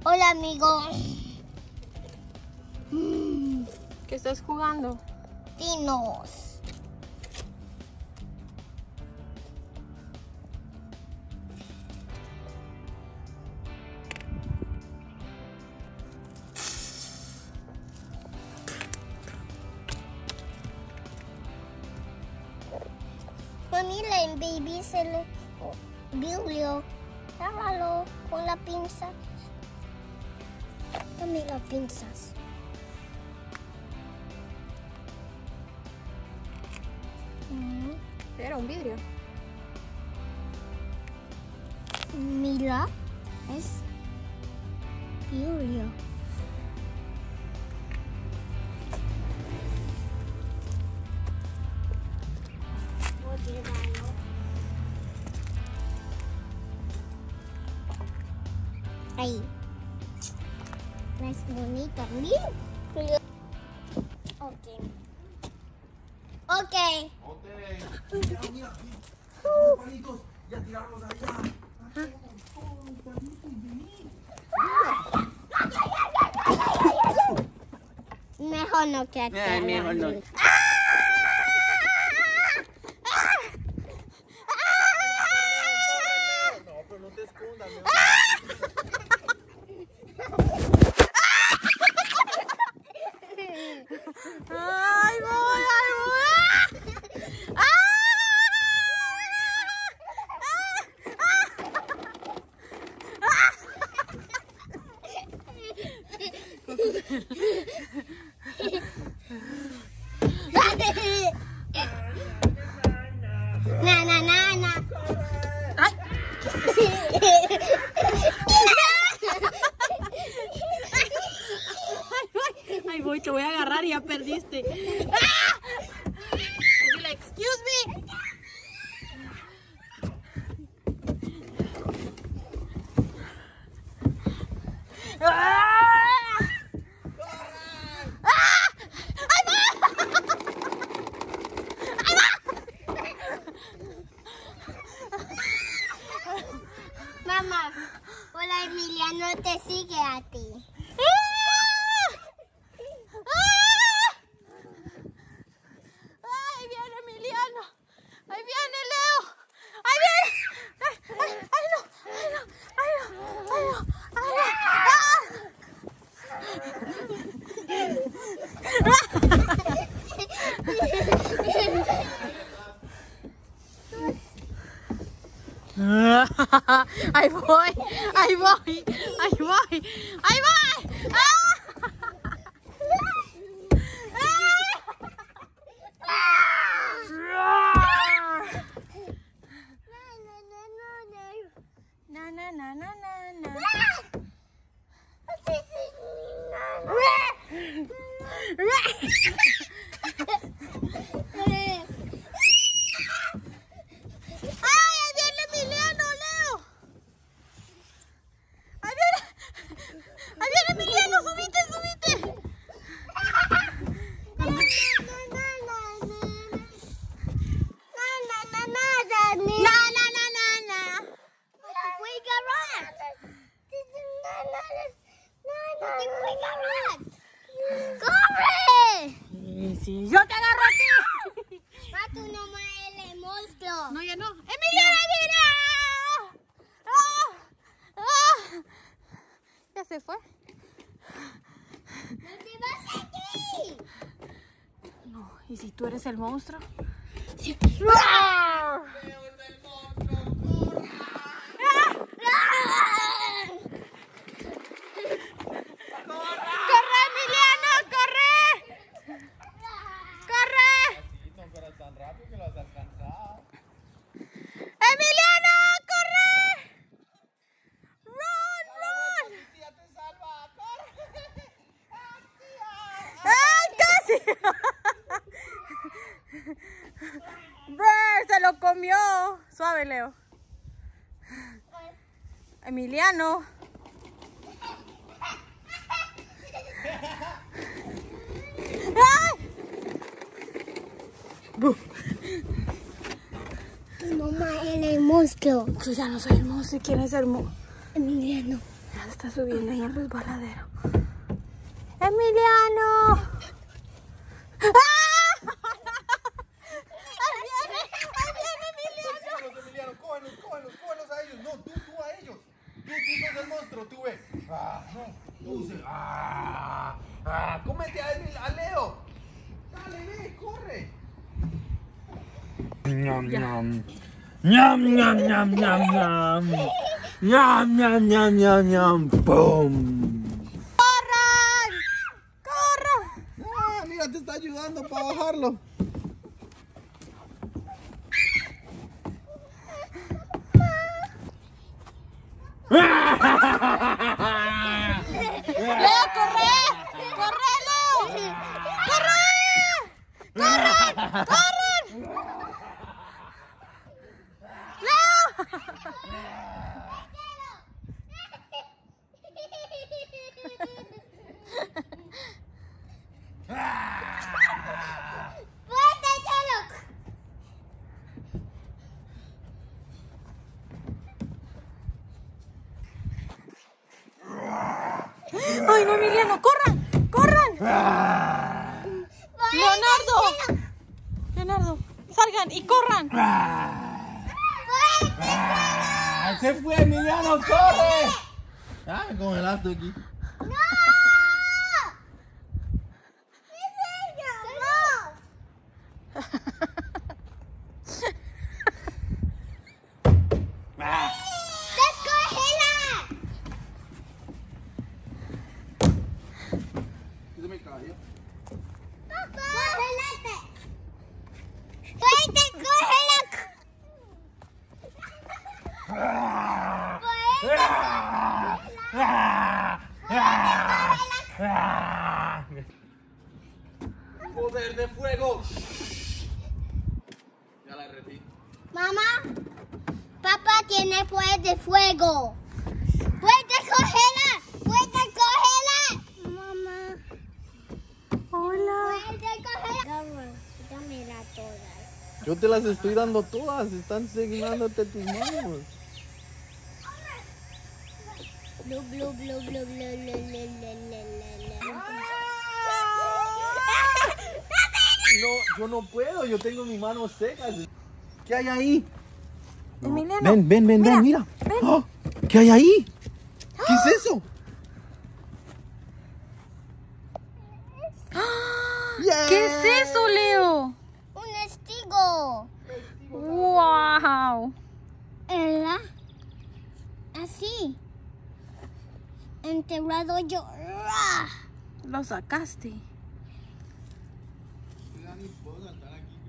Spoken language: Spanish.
Hola, amigos. ¿Qué estás jugando? Dinos. Mira, el baby se le violó. Agárralo con la pinza. Dame las pinzas. Era un vidrio. Mira, es vidrio. Ahí. Es bonito. Mira. Ok. Ok. Mira, mira. Palitos. Ya tirarlos allá. Mejor no que acá. Mejor no. No, pero no te escondas. ¡Ay, voy! ¡Ay, voy! Na, na, na, na. ¡Ay, voy! Te voy a agarrar y ya perdiste. Decirle, excuse me. Mamá, hola, Emiliano te sigue a ti. ¡Ay, viene Emiliano! ¡Ahí viene Leo! ¡Ahí viene! ¡Ay, no! ¡Ay, no! ¡Ay, no! ¡Ay, no! ¡Ay, no! ¡Ahí voy! ¡Ahí voy! ¡Ahí voy! ¡Ahí voy! Na na na na na na. ¡Ay, ahí viene Emiliano, Leo! ¡Ahí viene Emiliano! ¡Subite, subite! ¡Corre! Sí, yo te agarro a ti. Tú no me eres monstruo. No, ya no. ¡Emiliano, mira! Ya se fue. ¿Dónde vas aquí? No, ¿y si tú eres el monstruo? Sí. ¡Corre, Emiliano, corre! ¡Corre! No fuera tan rápido que lo has alcanzado. ¡Emiliano, corre! ¡Run, run! Tía te salva. ¡Corre! ¡Ay, casi! ¡Brr! ¡Se lo comió! Suave, Leo. Emiliano. ¡Ay! Tu mamá era el monstruo. Yo ya no soy el monstruo. ¿Quién es el monstruo? Emiliano. está subiendo ahí en resbaladero. ¡Emiliano! ¡Ah! ¡Ahí viene Emiliano! Emiliano, cógelos a ellos. No, tú a ellos. Tú sos el monstruo, tú ve. No, tú se... cómete a Leo. Dale, ve, corre. Ñam, ñam. Ñam, ñam, ñam, ñam, ñam. Ñam, ñam, ñam, ñam, ñam. ¡Pum! ¡Corran! ¡Corran! Mira, te está ayudando para bajarlo. ¡Leo, corre! ¡Corre, Leo! ¡Corre! ¡Corran! ¡Corran! ¡Leo! ¡Fuerte, Chelo! ¡Ay, no, Emiliano! ¡Corran! ¡Corran! Leonardo, salgan y corran. Se fue, Emiliano, corre. Me congelaste aquí. Se me cayó. Poder de fuego. Ya la repito. Mamá, papá tiene poder de fuego. ¡Puede cogerla! ¡Puede cogerla! Mamá. Hola. ¡Puede cogerla! Dámela todas. Yo te las estoy dando todas. Están segnándote tus manos. Blu, blu, blu, blu, blu, blu, blu, blu. No, yo no puedo. Yo tengo mis manos secas. ¿Qué hay ahí? Emiliano. Ven, mira. ven. ¡Ah! ¿Qué hay ahí? ¿Qué es eso? ¿Qué es eso, Leo? Un estigo. ¡Wow! ¿Verdad? Así. Enterrado yo. Lo sacaste. Ya ni puedo saltar aquí.